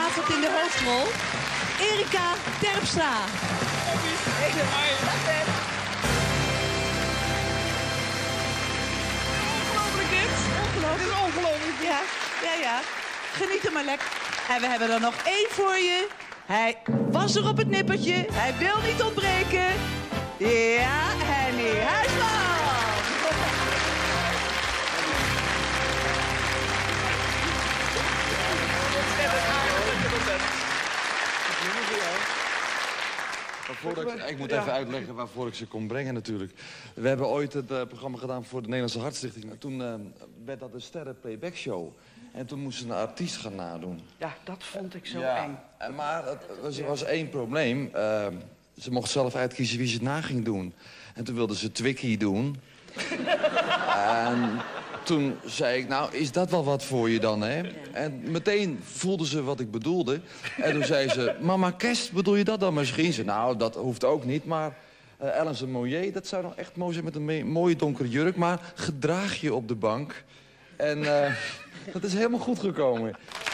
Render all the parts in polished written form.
vanavond in de hoofdrol Erika Terpstra. Ongelooflijk dit. Ongelooflijk. Dit is ongelooflijk. Ja, ja, ja. Geniet er maar lekker. En we hebben er nog één voor je. Hij was er op het nippertje. Hij wil niet ontbreken. Ja, Henny Huisman. Ik moet even uitleggen waarvoor ik ze kon brengen natuurlijk. We hebben ooit het programma gedaan voor de Nederlandse Hartstichting. Toen werd dat de Sterren Playback Show. En toen moesten ze een artiest gaan nadoen. Ja, dat vond ik zo eng. Maar er was één probleem. Ze mocht zelf uitkiezen wie ze het na ging doen. En toen wilden ze Twikkie doen. En toen zei ik, nou, is dat wel wat voor je dan, hè? En meteen voelde ze wat ik bedoelde. En toen zei ze, mama Kerst, bedoel je dat dan misschien? Ze zei, nou, dat hoeft ook niet, maar Ellen Moyer, dat zou nog echt mooi zijn met een mooie donkere jurk. Maar gedraag je op de bank. En dat is helemaal goed gekomen.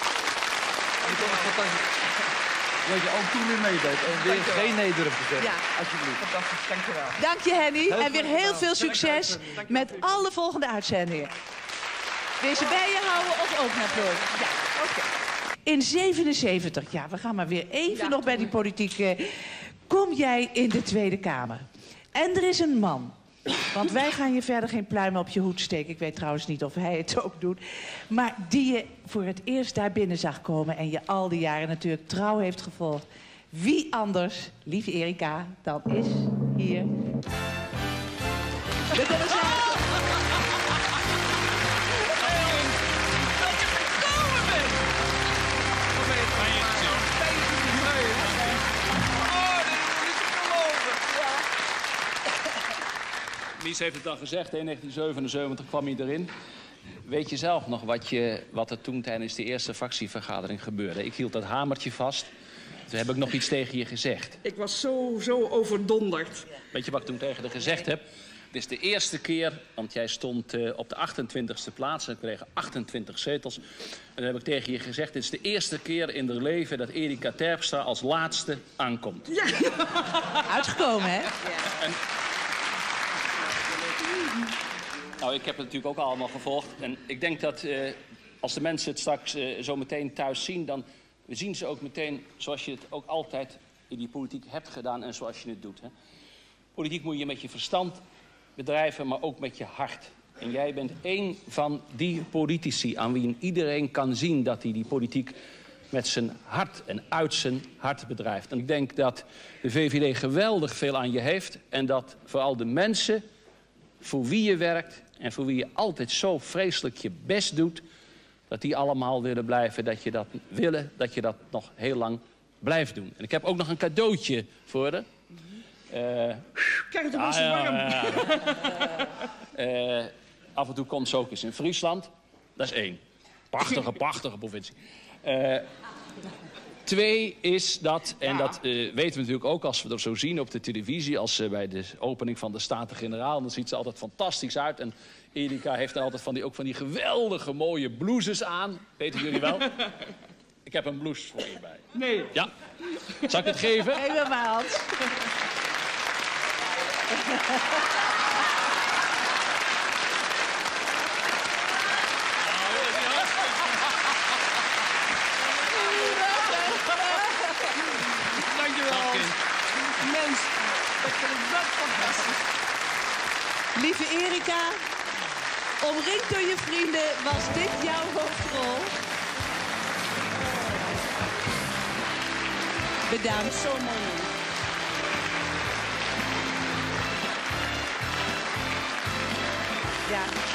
Dat je ook toen weer meedeed en weer geen nederig te zeggen. Ja. Alsjeblieft. Fantastisch, dankjewel. Dank je, Henny. En weer heel veel succes met alle volgende uitzendingen. Deze bij je houden of ook naar Plooi? Ja, oké. In 77, ja, we gaan maar weer even nog bij die politiek. Kom jij in de Tweede Kamer. En er is een man. Want wij gaan je verder geen pluimen op je hoed steken. Ik weet trouwens niet of hij het ook doet. Maar die je voor het eerst daar binnen zag komen... en je al die jaren natuurlijk trouw heeft gevolgd. Wie anders, lieve Erika, dan is hier... de commissaris. Mies heeft het al gezegd, in 1977 kwam hij erin. Weet je zelf nog wat er toen tijdens de eerste fractievergadering gebeurde? Ik hield dat hamertje vast. Toen heb ik nog iets tegen je gezegd. Ik was zo overdonderd. Weet je wat ik toen tegen haar gezegd heb? Het is de eerste keer, want jij stond op de 28e plaats... en kreeg 28 zetels. En dan heb ik tegen je gezegd... het is de eerste keer in haar leven dat Erika Terpstra als laatste aankomt. Ja. Uitgekomen, hè? Ja. En, nou, ik heb het natuurlijk ook allemaal gevolgd. En ik denk dat als de mensen het straks zo meteen thuis zien... dan zien ze ook meteen zoals je het ook altijd in die politiek hebt gedaan... en zoals je het doet. Hè. Politiek moet je met je verstand bedrijven, maar ook met je hart. En jij bent één van die politici aan wie iedereen kan zien... dat hij die politiek met zijn hart en uit zijn hart bedrijft. En ik denk dat de VVD geweldig veel aan je heeft... en dat vooral de mensen voor wie je werkt... en voor wie je altijd zo vreselijk je best doet... dat die allemaal willen blijven, dat je dat nog heel lang blijft doen. En ik heb ook nog een cadeautje voor haar. Kijk, het was warm. Af en toe komt ze ook eens in Friesland. Dat is 1. Prachtige provincie. 2 is dat, en dat weten we natuurlijk ook als we dat zo zien op de televisie... als bij de opening van de Staten-Generaal, dan ziet ze altijd fantastisch uit. En Erika heeft dan altijd ook van die geweldige mooie blouses aan. Weten jullie wel? Ik heb een blouse voor je bij. Nee. Ja. Zal ik het geven? Helemaal. Dankjewel. Mens, ik vind het dat fantastisch. Lieve Erika, omringd door je vrienden, was dit jouw hoofdrol? Bedankt. Zo mooi. Ja.